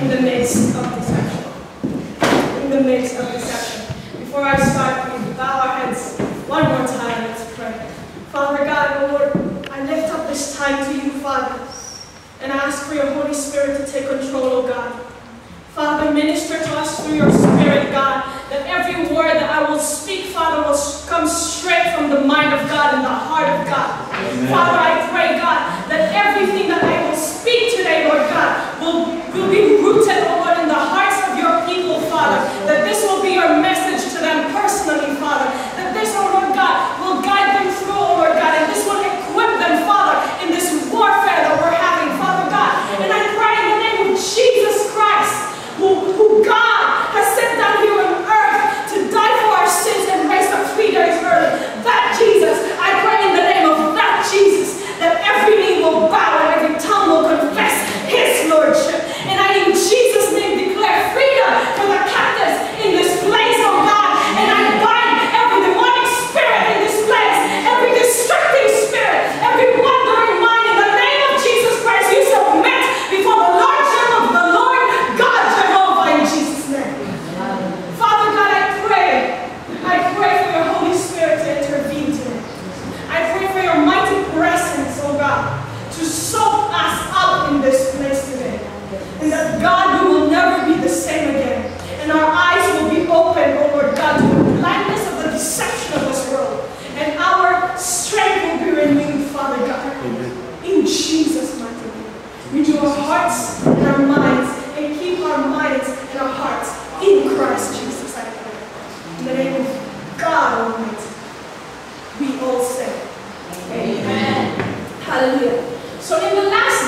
in the midst of deception. In the midst of deception. Before I start, we bow our heads one more time. Let's pray. Father God, Lord, I lift up this time to you, Father, and I ask for your Holy Spirit to take control, oh God. Father, minister to us through your Spirit, God, that every word that I will speak, Father, will come straight from the mind of God and the heart of God. Amen. Father, I pray, God, that everything that I will speak today, Lord God, will be rooted, Lord, in the hearts of your people, Father, that this will be your message to them personally, Father, that this, oh Lord God, will guide them through, oh Lord God, and this will equip them, Father, in this warfare that we're having, Father God. And I pray in the name of Jesus Christ, who God has sent down here on earth to die for our sins and raise up 3 days early. That Jesus, I pray in the name of that Jesus, that every knee will bow and every tongue will confess his lordship. And I in Jesus' name declare freedom for the captives in this place, oh God. And I bind every demonic spirit in this place, every distracting spirit, every wandering mind in the name of Jesus Christ. You submit before the lordship of the Lord God Jehovah in Jesus' name. Father God, I pray for your Holy Spirit to intervene today. I pray for your mighty presence, oh God, to soak us up in this place today. And that, God, we will never be the same again. And our eyes will be open, oh Lord God, to the blindness of the deception of this world. And our strength will be renewed, Father God. Amen. In Jesus' mighty name. Renew our hearts and our minds, and keep our minds and our hearts in Christ Jesus, I pray. In the name of God Almighty, we all say, Amen. Hallelujah. So in the last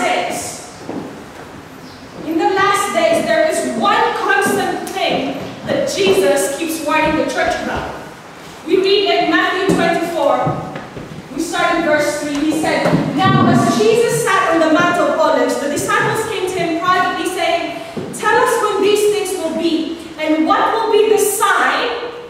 days, there is one constant thing that Jesus keeps warning the church about. We read in Matthew 24, we start in verse 3, he said, "Now as Jesus sat on the Mount of Olives, the disciples came to him privately saying, 'Tell us when these things will be, and what will be the sign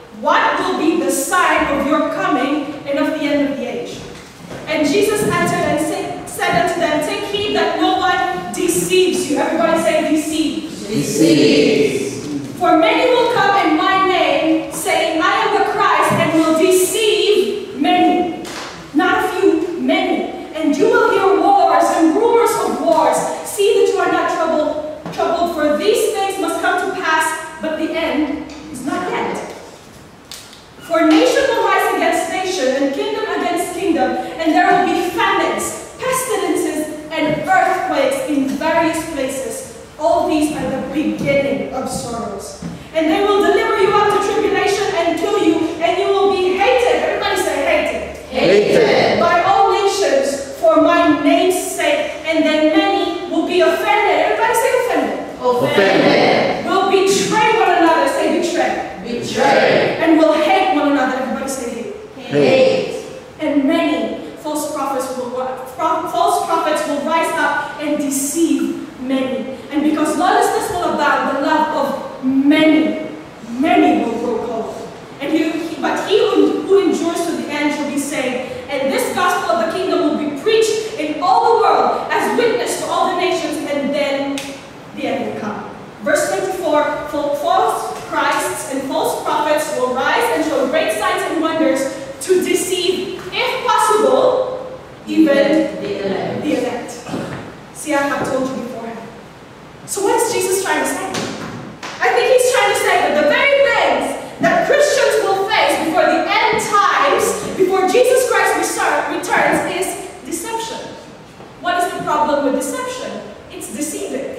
of your coming and of the end of the age?' And Jesus answered and said unto them, 'Take heed that no one deceives you.'" Everybody say deceives. Deceives. "For many will come in my name, saying, 'I am the Christ,' and will deceive many." Not a few, many. "And you will hear wars and rumors of wars. See that you are not troubled, for these things must come to pass, but the end is not yet. For nation will rise against nation, and kingdom against kingdom, and there will be famines, pestilences, and earthquakes in various places. All these are the beginning of sorrows. And they will deliver you up to tribulation and kill you, and you will be hated." Everybody say hated. Hated. "By all nations for my name's sake, and then many will be offended." Everybody say offended. Offended. "Will betray one another." Say betray. Betray. "And will hate one another." Everybody say hate. Hate. "And many false prophets will rise up and deceive many. And because lawlessness will abound, the love of many will grow cold. But he who endures to the end shall be saved. And this gospel of the kingdom will be preached in all the world as witness to all the nations, and then the end will come." Verse 24, "For false Christs and false prophets will rise and show great signs and wonders to deceive, if possible, even the elect." See, I have told you beforehand. So what is Jesus trying to say? I think he's trying to say that the very things that Christians will face before the end times, before Jesus Christ returns, is deception. What is the problem with deception? It's deceiving.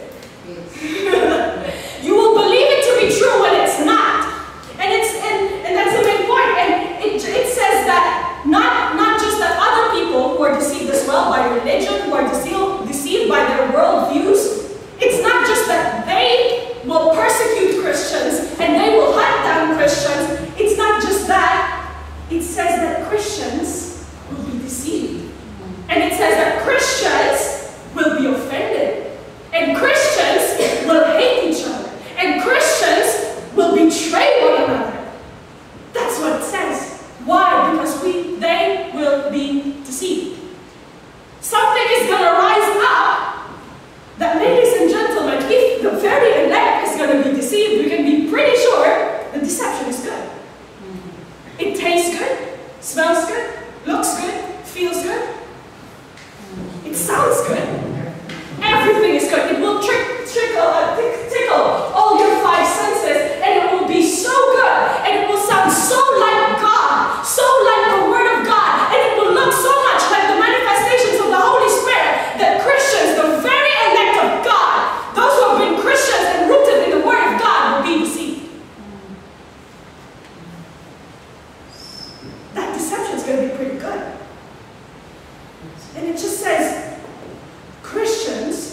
You will believe it to be true when it's not. And that's the main point. And it says that not just that other people who are deceived as well by religion, who are deceived by their worldviews, it's not just that they will persecute Christians and they will hunt down Christians. It's not just that. It says that Christians will be deceived. And it says that Christians will be offended. And Christians will hate each other. And Christians will betray one another. That's what it says. Why? Because they will be deceived. Something is going to rise up that, ladies and gentlemen, if the very going to be deceived, we can be pretty sure the deception is good. It tastes good, smells good, looks good, feels good. It sounds good. Everything is good. It will tickle all your five senses, and it will be so good, and it will sound so like God, so like the Word of God, and it will look so much like the manifestations of the Holy Spirit that Christians, the very elect of God, those who have been Christians and rooted in the Word of God, will be deceived. That deception is going to be pretty good. And it just says, Christians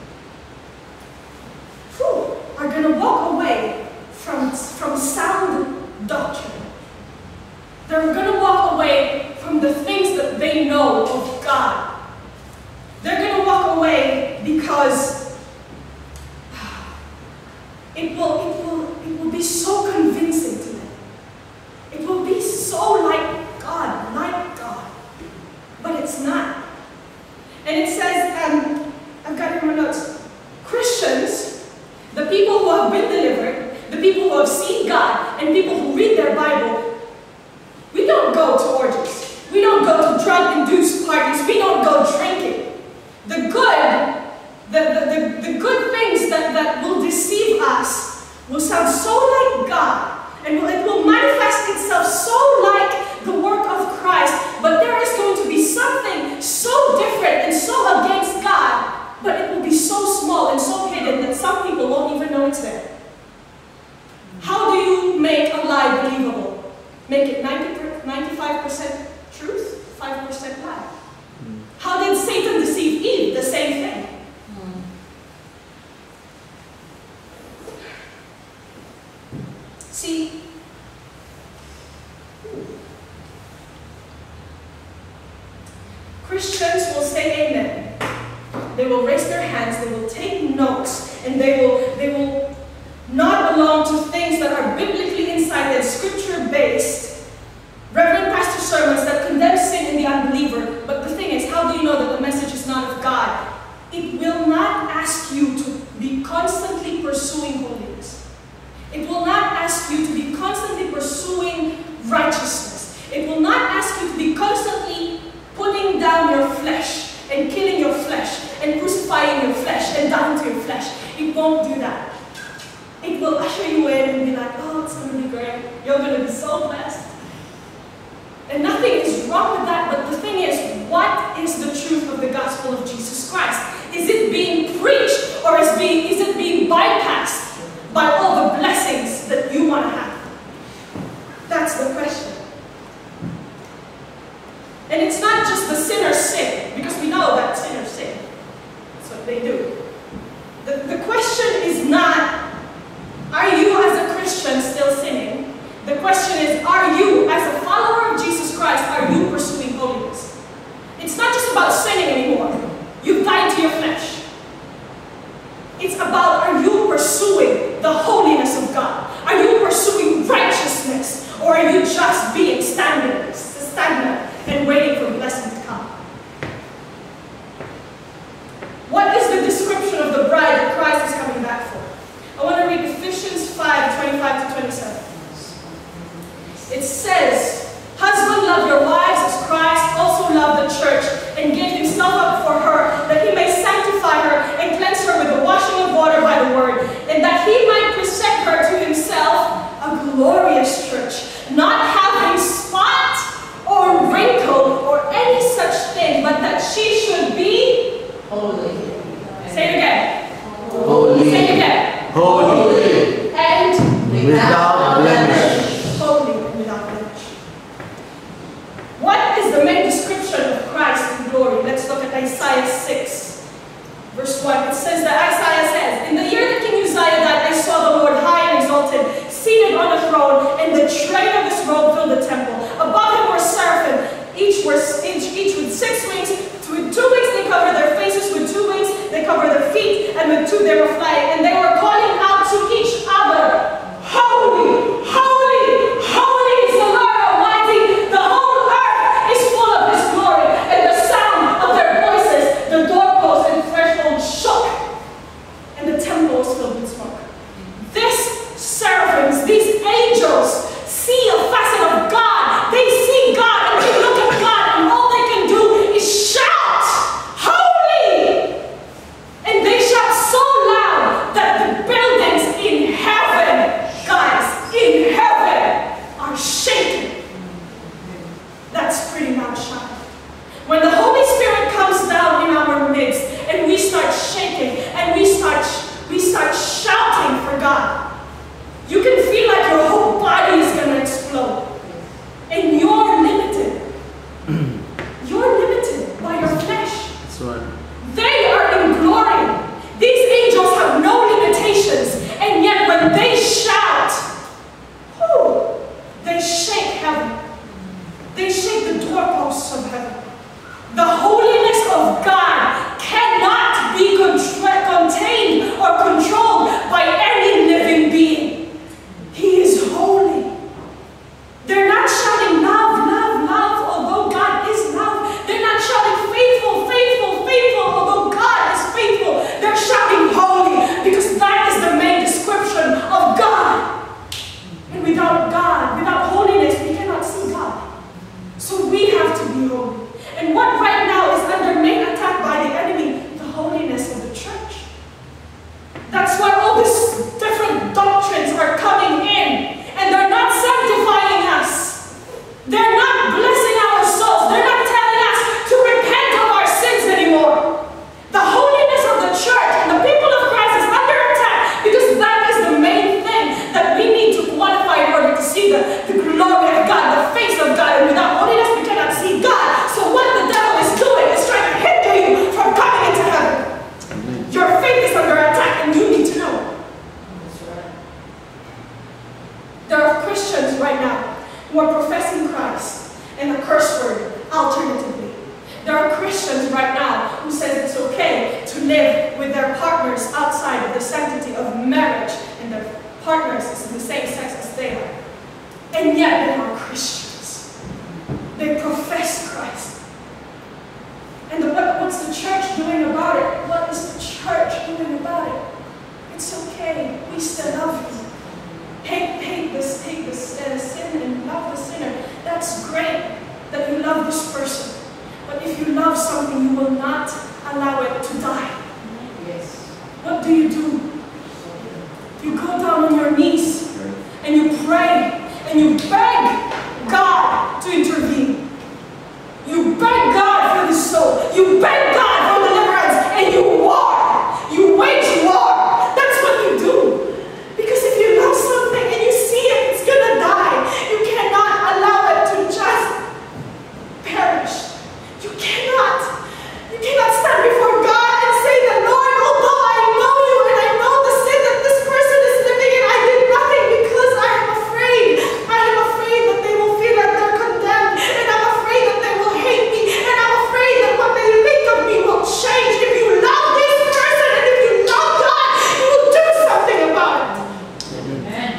are going to walk away from sound doctrine. They're going to walk away from the things that they know of God. They're going to walk away because it will be so convincing to them. It will be so like God. But it's not. And it says, I've got it in my notes, Christians, the people who have been delivered, the people who have seen God, and people who read their Bible, we don't go to orgies. We don't go to drug-induced parties. We don't go drinking. The good things that will deceive us will sound so like God, and it will manifest itself so like the work of Christ, but there is going to be something so different and so against God, but it will be so small and so hidden that some people won't even know it's there. How do you make a lie believable? Make it 95% truth, 5% lie. How did Satan deceive Eve? The same thing. See, Christians will say amen. They will raise their hands, they will take notes, and they will not belong to things that are biblically incited, scripture-based, Reverend Pastor sermons that condemn sin in the unbeliever. But the thing is, how do you know that the message is not of God? It will not ask you to be constantly pursuing holiness. It will not ask you to be constantly pursuing righteousness. It will not ask you to be constantly putting down your flesh and killing your flesh and crucifying your flesh and dying to your flesh. It won't do that. It will usher you in and be like, oh, it's going to be great. You're going to be so blessed. And nothing is wrong with that, but the thing is, what is the truth of the gospel of Jesus Christ? Is it being preached, or is it being bypassed by all the blessings that you want to have? That's the question. And it's not just the sinners sin, because we know that sinners sin. That's what they do. The question is not, are you as a Christian still sinning? The question is, are you, as a follower of Jesus Christ, are you pursuing holiness? It's not just about sinning anymore. You've died to your flesh. It's about, are you pursuing the holiness of God? Are you pursuing righteousness? Or are you just being stagnant and waiting for blessing to come? What is the description of the bride that Christ is coming back for? I want to read Ephesians 5:25-27. It says, husband, love your wives as Christ also loved the church and gave himself up for her, that he may sanctify her and cleanse her with the washing of water by the word, and that he might present her to himself a glorious church, not having spot or wrinkle or any such thing, but that she should be holy. Say it again. Holy. Say it again. Holy. And without blemish. Holy and without blemish. What is the main description of Christ in glory? Let's look at Isaiah 6, verse 1. It says that Isaiah says, in the year that King Uzziah died, I saw the Lord high and exalted, seated on a throne, and the train of his robe filled the temple. Above him were seraphim, each with 6 wings. With 2 wings they cover their faces, with 2 wings they cover their feet, and with 2 they were flying. And they were calling out to each other, holy, and yet they are Christians. They profess Christ. And what's the church doing about it? What is the church doing about it? It's okay. We still love you. Hate the sin and love the sinner. That's great that you love this person. But if you love something, you will not allow it to die. Yes. What do? You go down on your knees and you pray and you beg God to intervene. You beg God for his soul. You beg God for deliverance, and you war. You wage war. That's what you do. Because if you love something and you see it, it's gonna die. You cannot allow it to just perish. You cannot stand before God and say that, Lord, although I know you and I know the sin that this person is living in, I did nothing because I am afraid. I am afraid that they will feel that they're condemned, and I'm afraid that they will hate me, and I'm afraid that what they think of me will change. If you love this person and if you love God, you will do something about it. Amen.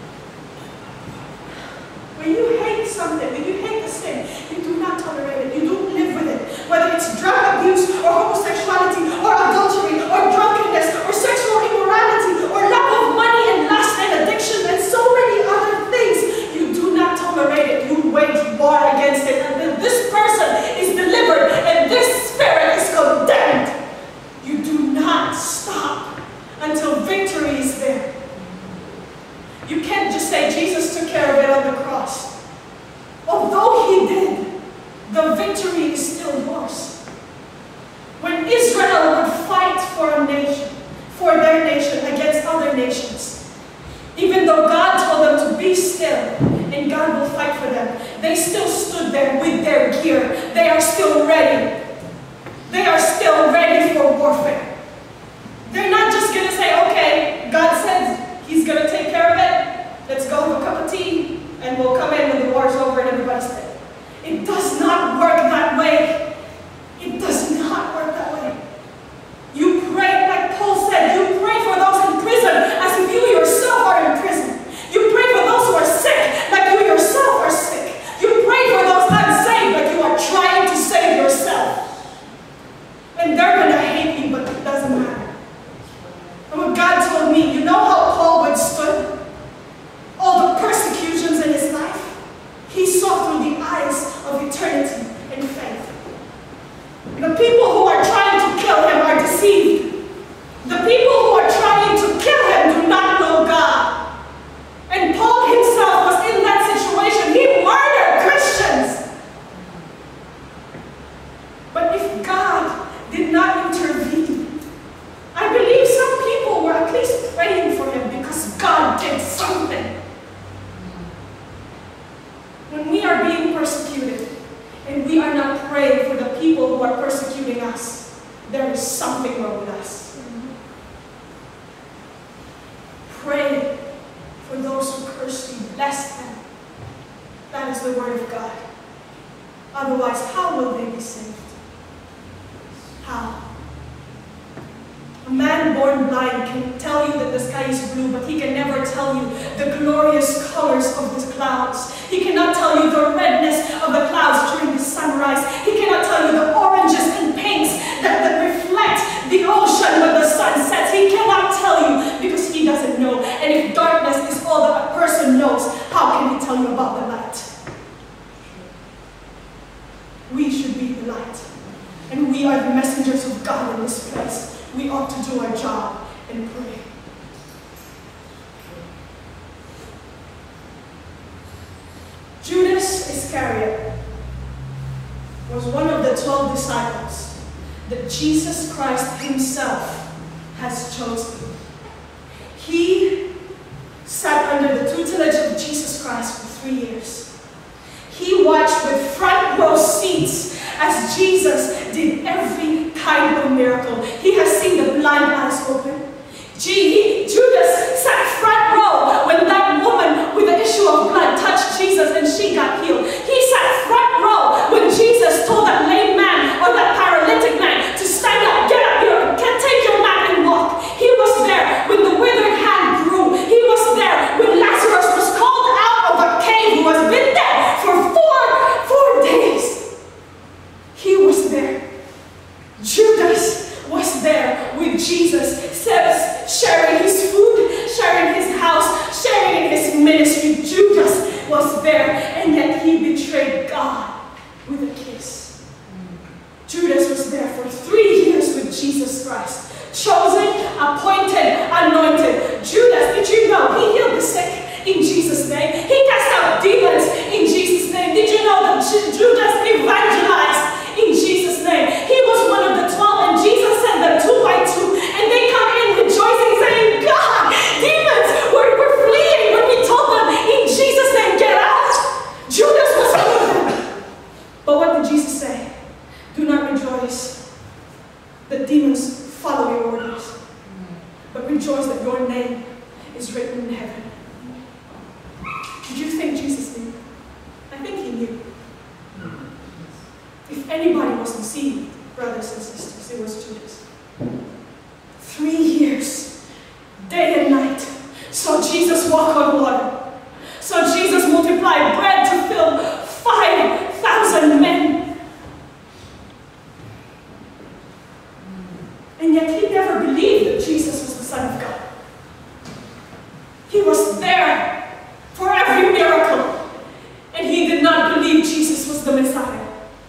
When you hate something, when you hate the sin, you do not tolerate it. You don't live with it. Whether it's drug abuse or homosexuality or adultery or drunkenness or sexual immorality or love of money and lust and addiction and so many other things, you do not tolerate it. You wage war against it until this person is delivered and this spirit is condemned. You do not stop until victory is there. You can't just say Jesus took care of it on the cross. Although he did, the victory is still yours. When Israel would fight for a nation, for their nation against other nations, even though God told them to be still and God will fight for them, they still stood there with their gear. They are still ready. They are still ready for warfare. They're not just going to say, okay, God says he's going to take care of it. Let's go have a cup of tea and we'll come in when the war's over and everybody's dead. It does not work that way. It does not work that way. You pray, like Paul said, you pray for those in prison as if you yourself are in prison. You pray for those who are sick like you yourself are sick. You pray for those unsaved like you are trying to save yourself. And they're going to hate you, but it doesn't matter. And what God told me, you know how Paul withstood all the persecutions in his life? He saw through the eyes of eternity and faith. The people who are trying to kill him are deceived. The people who are trying to kill him do not know God. And Paul himself was in that situation. He murdered Christians. But if God did not intervene, I believe some people were at least praying for him because God did something. When we are being persecuted and we are not praying for the people who are persecuting us, there is something wrong with us. Pray for those who curse you. Bless them. That is the word of God. Otherwise, how will they be saved? How? A man born blind can tell you that the sky is blue, but he can never tell you the glorious colors of the clouds. He cannot tell you the redness of the clouds during the sunrise. He cannot tell you the oranges and pinks that reflect the ocean when the sun sets. He cannot tell you because he doesn't know. And if darkness is all that a person knows, how can he tell you about the light? We should be the light. And we are the messengers of God in this place. We ought to do our job and pray. Judas Iscariot was one of the 12 disciples that Jesus Christ himself has chosen. He sat under the tutelage of Jesus Christ for 3 years. He watched with front row seats as Jesus did every kind of miracle. He has seen the blind eyes open. Judas sat front row when that woman with the issue of blood touched Jesus and she got healed. He sat front row when Jesus told that lame man or that paralytic man to stand up, get up here, take your mat and walk. He was there when the withered hand grew. He was there when Lazarus was called out of the cave. rejoice that your name is written in heaven. Did you think Jesus knew? I think he knew. If anybody was deceived, brothers and sisters, it was Judas. 3 years, day and night, saw Jesus walk on water. Saw Jesus multiply bread to fill 5,000 men. And yet he never believed that Jesus was the Son of God. He was there for every miracle, and he did not believe Jesus was the Messiah.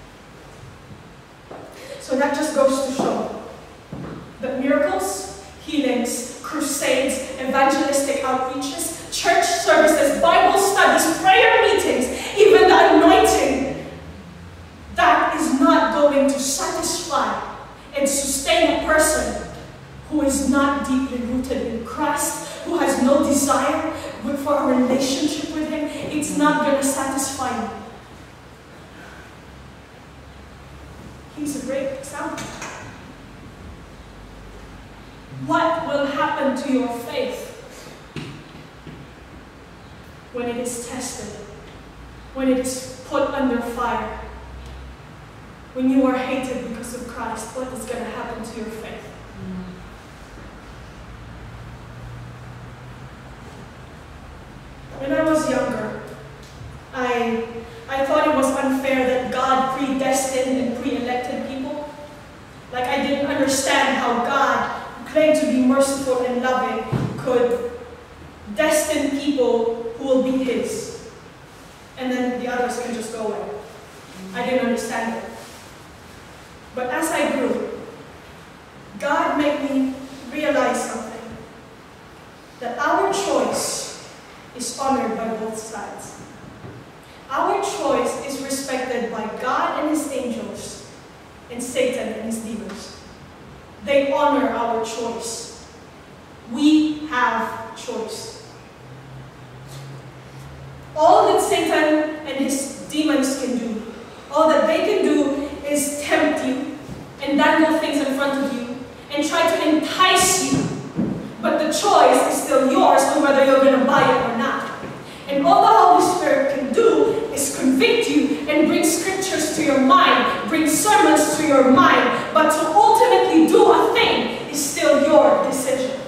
So that just goes to show that miracles, healings, crusades, evangelistic outreaches, church services, Bible studies, prayer meetings, even the anointing, that is not going to satisfy and sustain a person who is not deeply rooted in Christ, who has no desire for a relationship with him. It's not going to satisfy you. He's a great example. What will happen to your faith when it is tested, when it is put under fire, when you are hated because of Christ? What is going to happen to your faith? When I was younger, I thought it was unfair that God predestined and pre-elected people. Like, I didn't understand how God, who claimed to be merciful and loving, could destine people who will be his, and then the others can just go away. I didn't understand it. But as I grew, God made me realize something, that our choice is honored by both sides. Our choice is respected by God and his angels, and Satan and his demons. They honor our choice. We have choice. All that Satan and his demons can do, all that they can do is tempt you and dangle things in front of you and try to entice you. But the choice is still yours on whether you're going to buy it or not. And all the Holy Spirit can do is convict you and bring scriptures to your mind, bring sermons to your mind, but to ultimately do a thing is still your decision.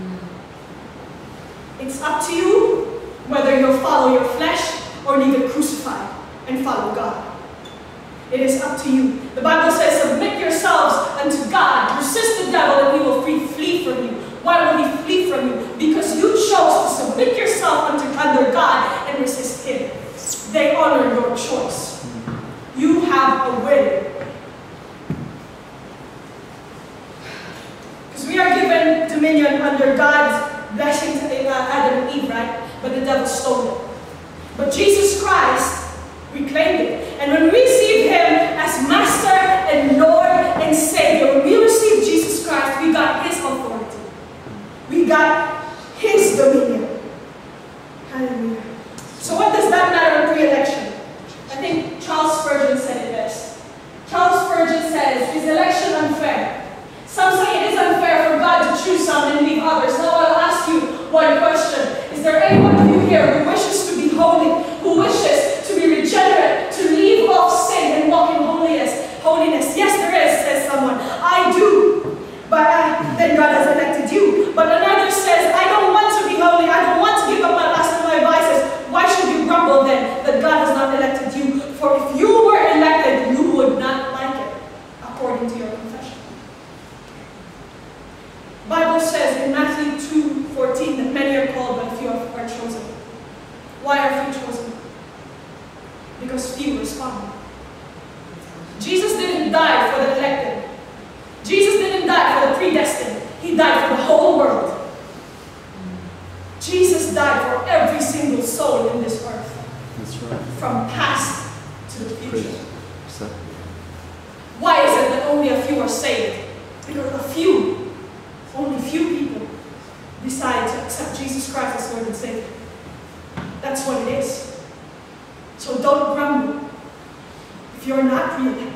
It's up to you whether you'll follow your flesh or leave it crucified and follow God. It is up to you. The Bible says, submit yourselves unto God, resist the devil, and he will flee from you. Why will he flee from you? Because you chose to submit yourself under God and resist him. They honor your choice. You have a will. Because we are given dominion under God's blessing to Adam and Eve, right? But the devil stole it. But Jesus Christ reclaimed it. And when we receive him as Master and Lord and Savior, when we receive Jesus Christ, we got his authority. We got his dominion. Hallelujah. So what does that matter in pre-election? I think Charles Spurgeon said it best. Charles Spurgeon says, is election unfair? Some say it is unfair for God to choose some and leave others. Now I'll ask you one question. Is there anyone of you here who wishes to be holy, who wishes to be regenerate, to leave off sin and walk in holiness? Yes, there is, says someone. I do. But then God has elected you. But another says, I don't want to be holy. I don't want to give up my lust and my vices. Why should you grumble then that God has not elected you? For if you were elected, you would not like it, according to your confession. The Bible says in Matthew 2:14 that many are called, but few are chosen. Why are few chosen? Because few respond. Jesus didn't die for the elected. Jesus didn't die for the predestined. He died for the whole world. Jesus died for every single soul in this earth. That's right. From past to the future. Why is it that only a few are saved? Because only few people decide to accept Jesus Christ as Lord and Savior. That's what it is. So don't grumble if you're not pre-elected.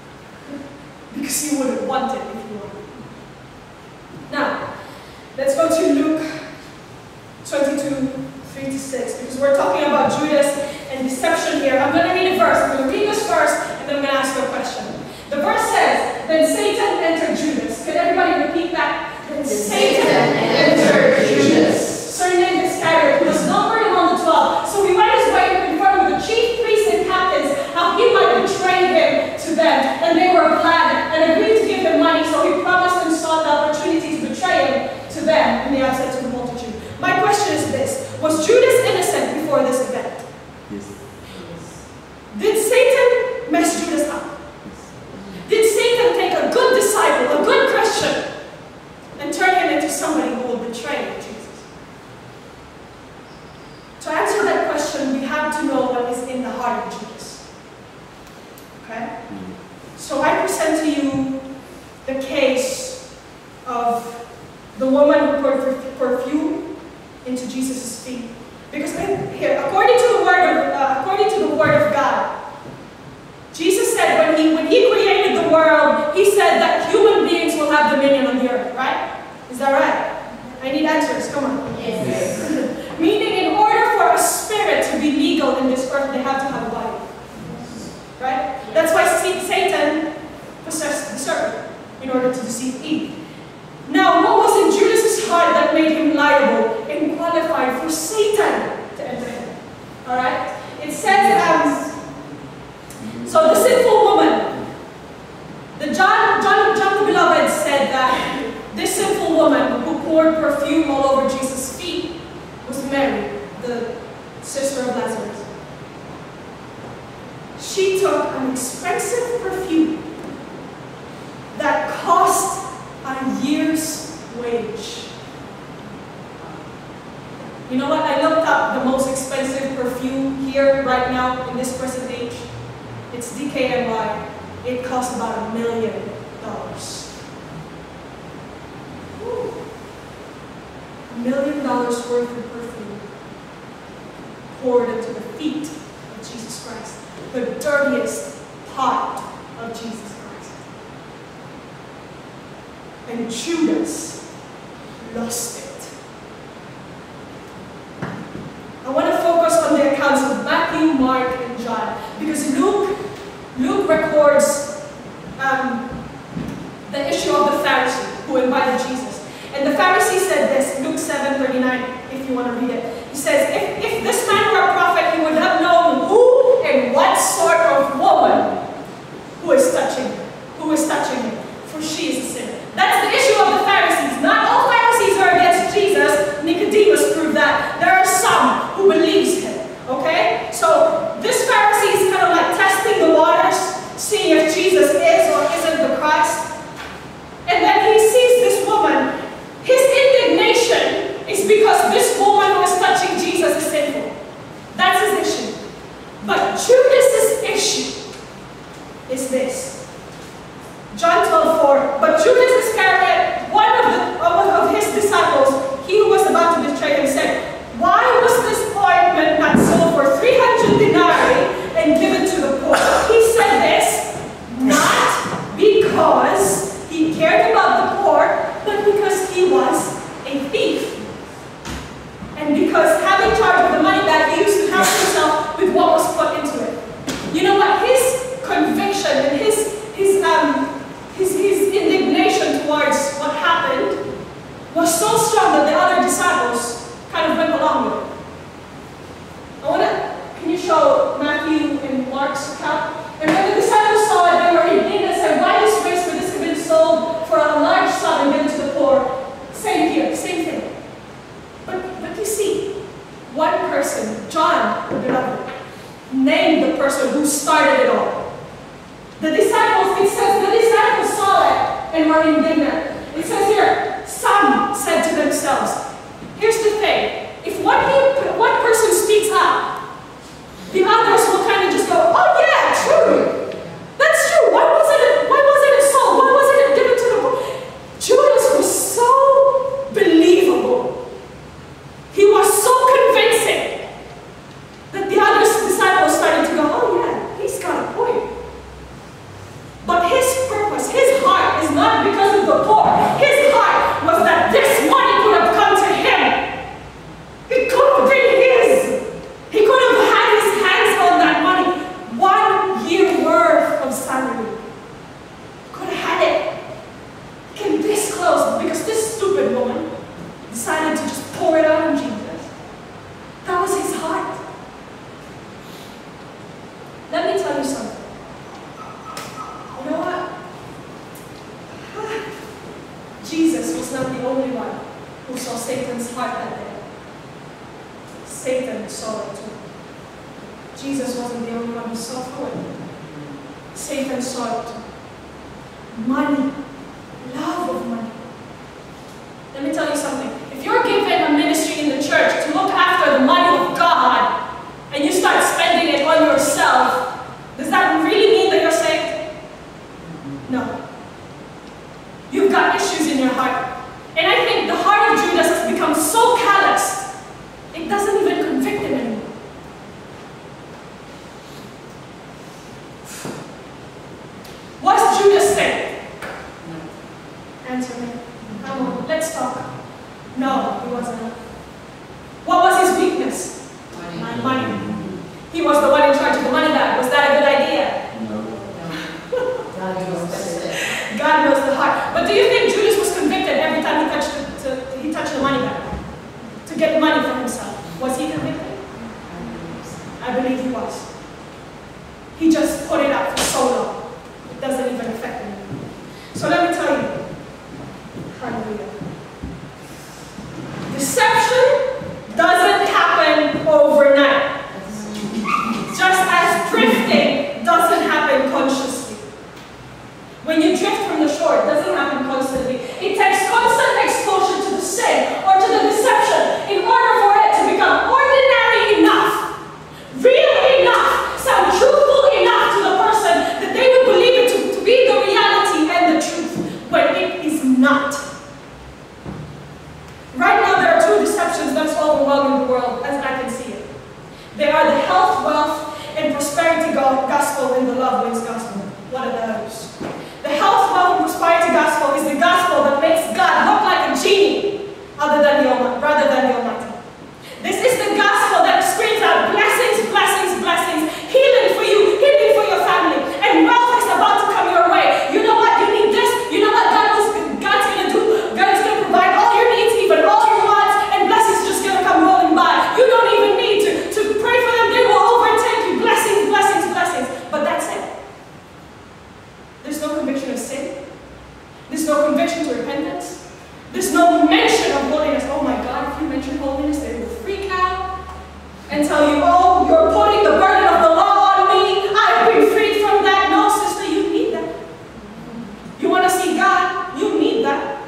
Because you wouldn't want it if you were. Now, let's go to to Luke 22, 3-6, because we're talking about Judas and deception here. I'm going to read a verse. I'm going to read this verse, and then I'm going to ask you a question. The verse says, then Satan entered Judas. Can everybody repeat that? Then Satan entered Judas, surnamed Iscariot, who was numbered among the 12. So he went his way in front of the chief priests and captains, how he might betray him to them. And they were glad and agreed to give him money, so he promised and sought the opportunity to betray him to them in the absence of the multitude. My question is this: was Judas innocent before this event? Yes. Did Satan mess Judas up? Did Satan take a good disciple, a good Christian, and turn him into somebody who will betray Jesus? To answer that question, we have to know what is in the heart of Judas. Okay? So I present to you the case of the woman who poured perfume into Jesus' feet. Because here, according to the word of God, Jesus said when he created the world, he said that human beings will have dominion on the earth, right? Is that right? I need answers, come on. Yes. Meaning in order for a spirit to be legal in this earth, they have to have a body. Right? That's why Satan possessed the serpent in order to deceive Eve. Now, what was in Judas' heart that made him liable and qualified for Satan to enter him? Alright? It says, so the sinful woman, John the Beloved said that this sinful woman who poured perfume all over Jesus' feet was Mary, the sister of Lazarus. She took an expensive perfume that cost a year's wage. You know what? I looked up the most expensive perfume here right now in this present age. It's DKNY. It costs about $1 million. $1 million worth of perfume poured into the feet of Jesus Christ, the dirtiest part of Jesus Christ. And Judas lost it. I want to focus on the accounts of Matthew, Mark, and John, because Luke records the issue of the Pharisee who invited Jesus. And the Pharisee said this, Luke 7:39, if you want to read it. He says, if this man were a prophet, he would have known who and what sort of woman who is touching him, for she is a sinner. That's the issue of the Pharisees. Not all Pharisees are against Jesus. Nicodemus proved that. There are some who believes him. Okay? So this Pharisee is kind of like testing the waters, seeing if Jesus is or isn't the Christ. And then he sees this woman. His indignation is because this woman who is touching Jesus is sinful. That's his issue. But Judas' issue is this. John 12:4. But Judas Iscariot, one of his disciples, he who was about to betray him, said, why was this ointment not sold for 300 denarii and given to the poor? He said this, not because he cared about the poor, but because he was a thief. And because having charge of the money bag, he used to help himself with what was put into it. You know what? His conviction and his indignation towards what happened was so strong that the other disciples kind of went along with it. Can you show Matthew and Mark's account? And when the disciples saw it, they were indignant and said, why this race for this had been sold for a large sum and given to the poor? Same here, same thing. But you see, one person, John the Beloved, named the person who started it all. The disciples, it says, the disciples saw it and were indignant. It says here, some said to themselves, here's the thing, if one person speaks up, the others will kind of just go, oh yeah, true. That's true. Why wasn't it sold? Why wasn't it given to the poor? Judas was so believable. He was so convincing that the other disciples started to go, oh yeah, he's got a point. But his purpose, his heart is not because of the poor. His heart was that this money could have come pour it out on Jesus. That was his heart. Let me tell you something. You know what? Jesus was not the only one who saw Satan's heart that day. Satan saw it too. Jesus wasn't the only one who saw through it. Satan saw it too. Money. Love of money. Let me tell you something. If you're given a ministry in the church to look after the money of God, and you start spending it on yourself, does that really mean that you're saved? No. You've got issues in your heart. And I think the heart of Judas has become so calloused, it doesn't even convict him anymore. Was Judas saved? Answer me. Come on, let's talk. No, he wasn't. What was his weakness? Money. He was the one in charge of the money bag. Was that a good idea? No. God knows the heart. But do you think Judas was convicted every time he touched the money bag to get money for himself? Was he convicted? I believe he was. He just put it out for so long. It doesn't even affect him. So let me tell you. Hallelujah. Deception doesn't happen overnight. Just as drifting doesn't happen consciously. When you drift from the shore, it doesn't happen constantly. It takes constant exposure to the sin or to the deception in order for it to become ordinary enough, real enough, sound truthful enough to the person that they would believe it to be the reality and the truth, when it is not. Right now there are two deceptions that's overwhelming the world as I can see it. They are the health, wealth, and prosperity gospel and the love wins gospel. What are the others? The health, wealth, and prosperity gospel is the gospel that makes God look like a genie rather than the Almighty. This is the gospel that screams out blessings, blessings, blessings, healing for you, healing for your family, and wealth is about to come your way. You know what? You need this. You know what God's going to do? God's going to provide all your needs, even all your wants, and blessings just going to come rolling by. You don't even need to pray for them. They will overtake you. Blessings, blessings, blessings. But that's it. There's no conviction of sin. There's no conviction to repentance. There's no mention of holiness. Oh my God, if you mention holiness, they will freak out and tell you, oh, you're putting the burden of the law on me. I've been freed from that. No, sister, you need that. You want to see God? You need that.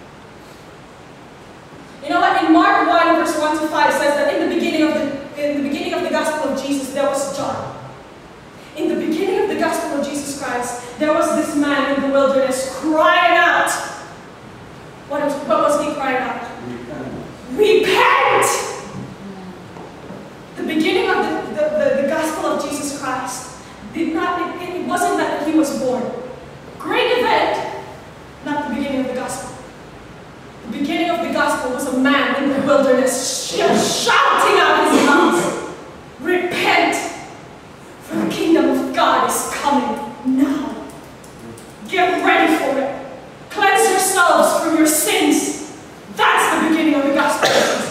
You know what? In Mark 1, verse 1 to 5 says that in the beginning of the gospel of Jesus, there was John. In the beginning of the gospel of Jesus Christ, there was this man in the wilderness crying out. What was he crying out? Repent! The beginning of the gospel of Jesus Christ it wasn't that he was born. Great event, not the beginning of the gospel. The beginning of the gospel was a man in the wilderness shouting out his lungs, repent, for the kingdom of God is coming now. Get ready for it. Cleanse yourselves from your sins. That's the beginning of the gospel.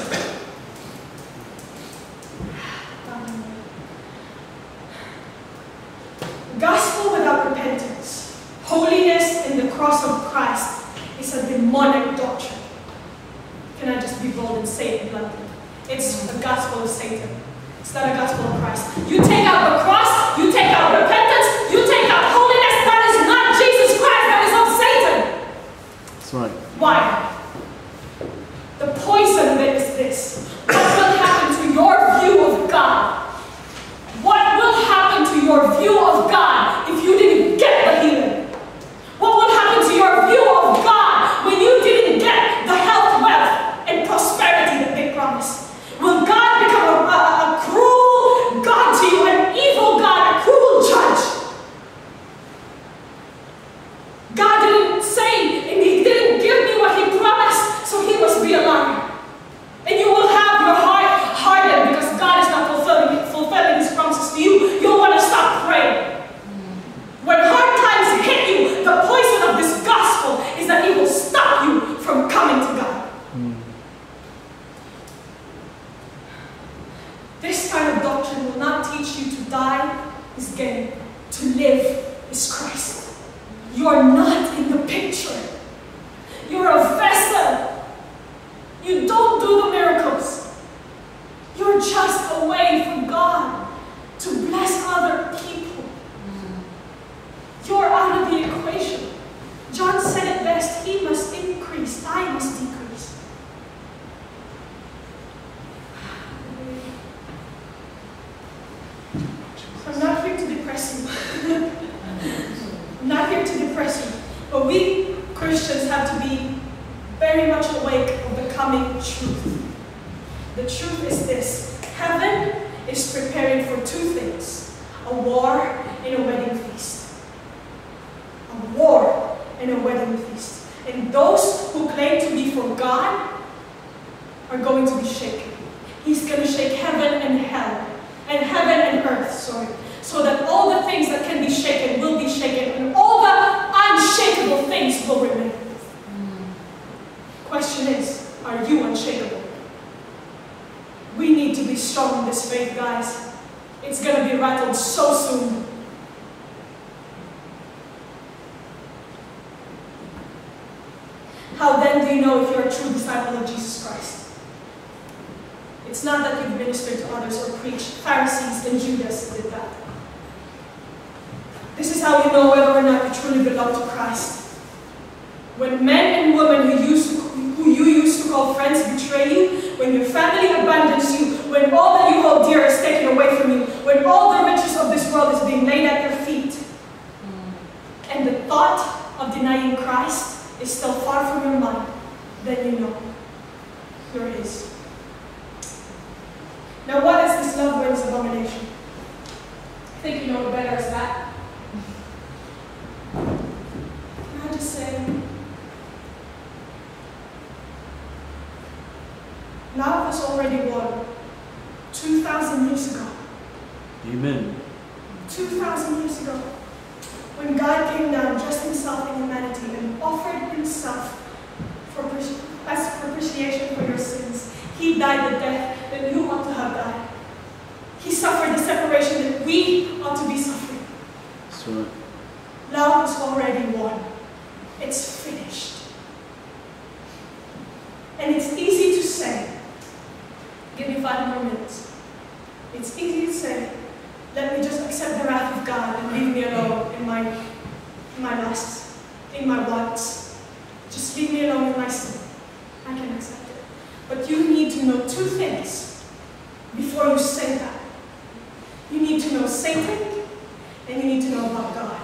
Gospel without repentance, holiness in the cross of Christ is a demonic doctrine. Can I just be bold and say it bluntly? It's the gospel of Satan. It's not a gospel of Christ. You take out the cross, you take out repentance, you take out holiness. That is not Jesus Christ. That is of Satan. That's right. Why? The poison of it is this. What will happen to your view of God? What will happen to your view of God if you didn't get the healing? What will happen to your view of God when you didn't get the health, wealth, and prosperity that they promised? Will God become a cruel God to you, an evil God, a cruel judge? God didn't say, and He didn't give me what He promised, so He must be a liar. And you will have your This kind of doctrine will not teach you to die is gain, to live is Christ. You are not in the picture. You're a vessel. You don't do the miracles. You're just a way for God to bless other people. You're out of the equation. John said it best, he must increase, I must decrease. I'm not here to depress you. I'm not here to depress you. But we Christians have to be very much awake of the coming truth. The truth is this: heaven is preparing for two things: a war and a wedding feast. A war and a wedding feast. And those who claim to be for God are going to be shaken. He's going to shake heaven and hell, and heaven and earth, so that all the things that can be shaken will be shaken, and all the unshakable things will remain. Question is, are you unshakable? We need to be strong in this faith, guys. It's going to be rattled so soon. How then do you know if you're a true disciple of Jesus Christ? It's not that you've ministered to others or preached. Pharisees and Judas did that. This is how you know whether or not you truly belong to Christ. When men and women who you used to call friends betray you, when your family abandons you, when all that you hold dear is taken away from you, when all the riches of this world is being laid at your feet, and the thought of denying Christ is still far from your mind, then you know you're His. Now, what is this love brings abomination? I think you know it better as that. Can I just say, love was already won 2,000 years ago. Amen. 2,000 years ago, when God came down, dressed Himself in humanity, and offered Himself as propitiation for your sins. He died the death that you ought to have died. He suffered the separation that we ought to be suffering. So, love is already won. It's finished. And it's easy to say, give me 5 more minutes. It's easy to say, let me just accept the wrath of God and leave me alone in my lusts, in my wants. Just leave me alone in my sin. I can accept it. But you need to know 2 things before you say that. You need to know Satan, and you need to know about God.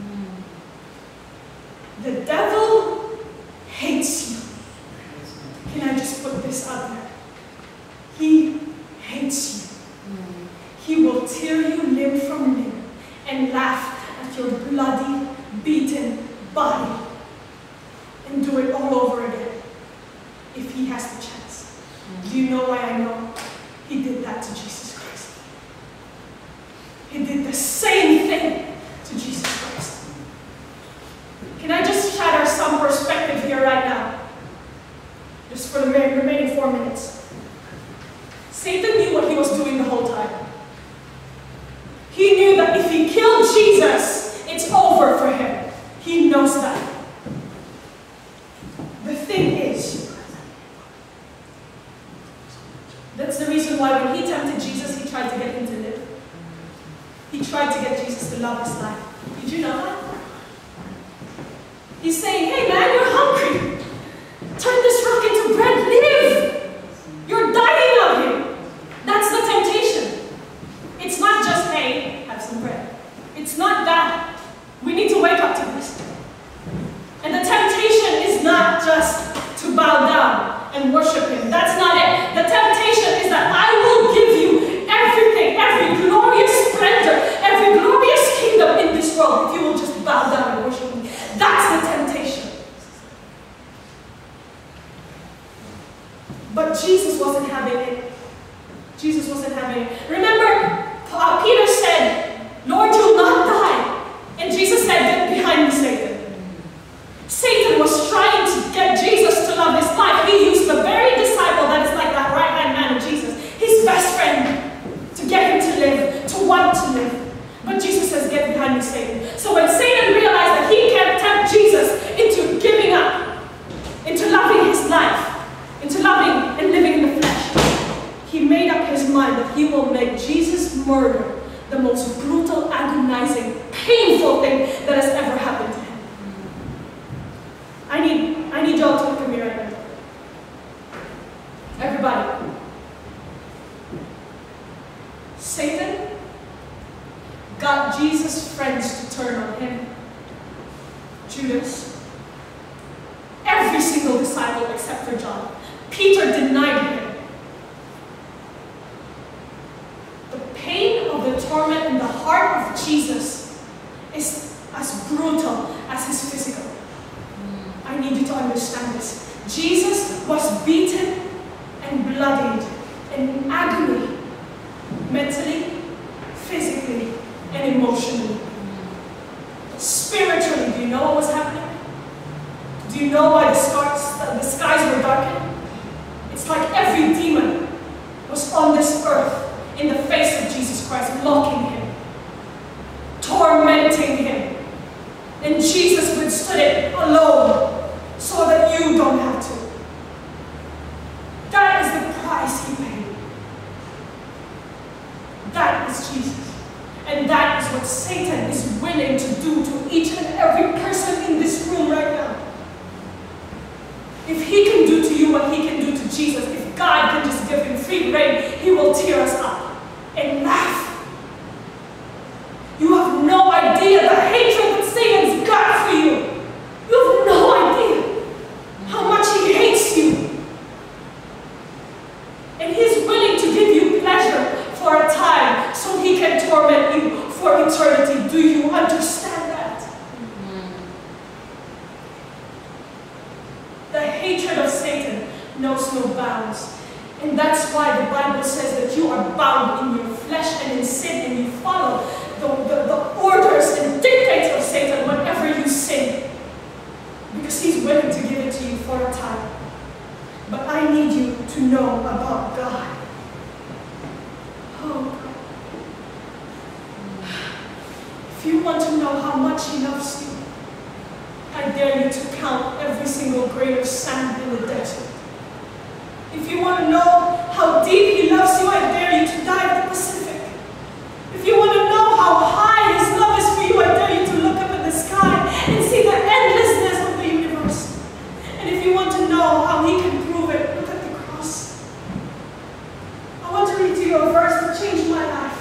The devil hates you. Can I just put this out there? He hates you. He will tear you limb from limb and laugh at your bloody, beaten body and do it all over again if he has the chance. Do you know why I know? He did that to Jesus Christ. He did the same thing to Jesus Christ. Can I just shatter some perspective here right now? Just for the remaining 4 minutes. Satan knew what he was doing the whole time. He knew that if he killed Jesus, it's over for him. He knows that. The thing is, that's the reason why when he tempted Jesus, he tried to get him to live. He tried to get Jesus to love his life. Did you know that? He's saying, hey man, you're hungry. Turn this rock into bread, live. You're dying of him. That's the temptation. It's not just, hey, have some bread. It's not that. We need to wake up to this. And the temptation is not just to bow down and worship him. That's not it. The temptation is that I will give you everything, every glorious splendor, every glorious kingdom in this world if you will just bow down and worship me. That's the temptation. But Jesus wasn't having it. Jesus wasn't having it. Remember, Peter said, Lord, you'll not die. And Jesus said, get behind me, Satan. Satan was trying to get Jesus to love his life. He used the very disciple that is like that right-hand man of Jesus, his best friend, mind that he will make Jesus' murder the most brutal, agonizing, painful thing that has ever happened to him. I need y'all to look at me right now. Everybody. Satan got Jesus' friends to turn on him. Judas. Every single disciple except for John. Peter denied him. The pain of the torment in the heart of Jesus is as brutal as his physical. I need you to understand this. Jesus was beaten and bloodied in agony, mentally, physically, and emotionally. Spiritually, do you know what was happening? Do you know why the skies were darkened? It's like every demon was on this earth in the face of Jesus Christ, mocking him, tormenting him. And Jesus withstood it alone so that you don't have to. That is the price he paid. That is Jesus. And that is what Satan is willing to do to each and every person in this room right now. If he can do to you what he can do to Jesus, if God can just give him free rein, he will tear us up and laugh. You have no idea the hatred that Satan's got for you. You have no idea how much he hates you. And he's willing to give you pleasure for a time so he can torment you for eternity. Do you understand that? The hatred of Satan knows no bounds. And that's why the Bible says that you are bound in your flesh and in sin, and you follow the orders and dictates of Satan whenever you sin. Because he's willing to give it to you for a time. But I need you to know about God. Oh God. If you want to know how much he loves you, I dare you to count every single grain of sand in the desert. If you want to know how deep he loves you, I dare you to dive the Pacific. If you want to know how high his love is for you, I dare you to look up at the sky and see the endlessness of the universe. And if you want to know how he can prove it, look at the cross. I want to read to you a verse that changed my life.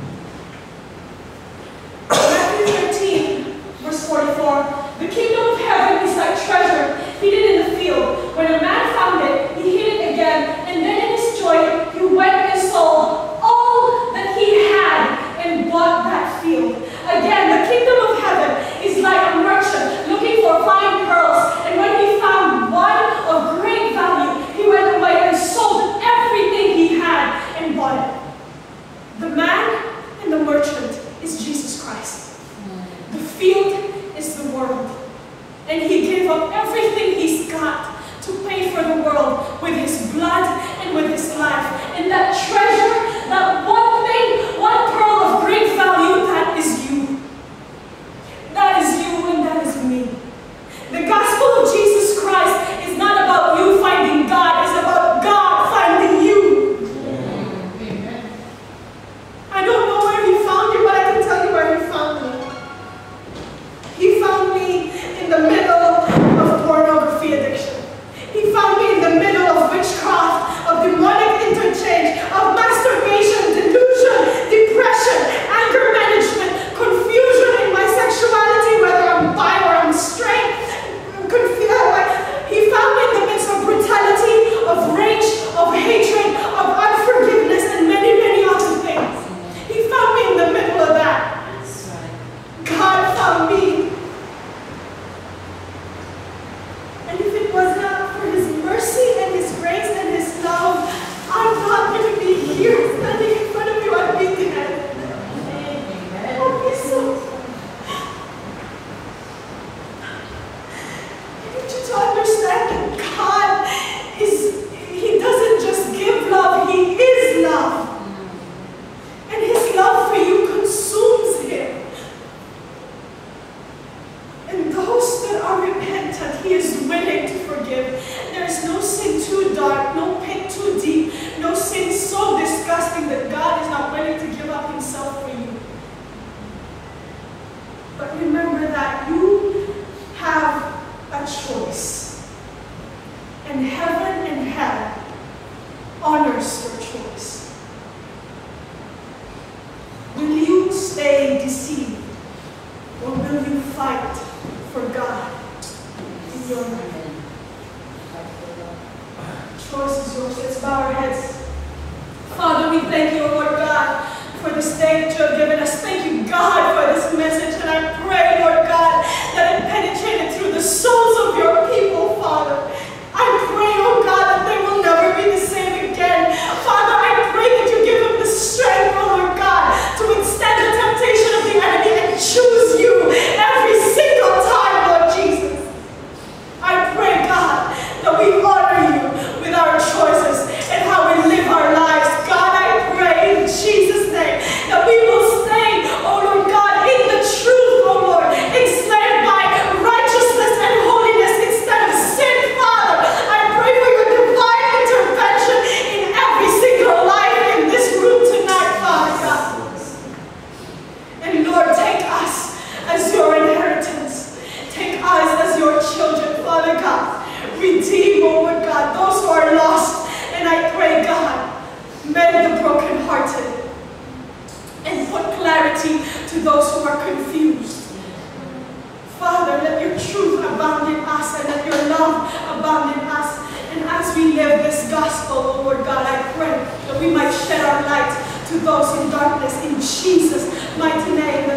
Matthew 13, verse 44. The kingdom of heaven is like treasure hidden in the field. When a man found it, he hid it again, and then in his joy, he went and sold all that he had and bought that field. Again, the kingdom of heaven is like a merchant looking for fine pearls, and when he found one of great value, he went away and sold everything he had and bought it. The man and the merchant is Jesus Christ. The field is the world. And he gave up everything he's got to pay for the world with his blood and with his life. And that treasure, that one thing, one pearl of great value, that is you. That is you and that is me. The gospel of Jesus Christ is not about you finding God, it's about God finding you. Amen. I don't know where he found you, but I can tell you where he found me. He found me in the middle of pornography addiction. He found me in the middle of witchcraft, of demonic interchange, of masturbation, delusion, depression, anger management, confusion in my sexuality, whether I'm bi or I'm straight. He found me in the midst of brutality, of rage, of hatred, of unforgiveness, and many, many other things. He found me in the middle of that. God found me. And if it was not for his mercy and his grace and his love, I'm not going to be here. honors your choice? Will you stay deceived, or will you fight for God in your life? Choice is yours. Let's bow our heads. Father, we thank you, Lord God, for this day that you have given us. Thank you, God, for this message. And I pray, Lord God, that it penetrated through the souls of your people, Father. I pray, oh God, that they will never be the same again. Father, I pray that you give them the strength, oh Lord God, to withstand the temptation of the enemy and choose you every single time, Lord Jesus. I pray, God, that we honor you with our choices and how we live our lives. God, I pray in Jesus' name that we will stay, oh Lord God, in the truth, oh Lord, enslaved by righteousness and holiness instead of sin, Father. I pray for your divine intervention in every single life in this room tonight, Father God. And Lord, take us as your inheritance. Take us as your children, Father God. Redeem, oh Lord God, those who are lost. And I pray, God, mend the brokenhearted and put clarity to those who are confused. Father, let your truth abound in us and let your love abound in us. And as we live this gospel, oh Lord God, I pray that we might shed our light to those in darkness in Jesus' mighty name.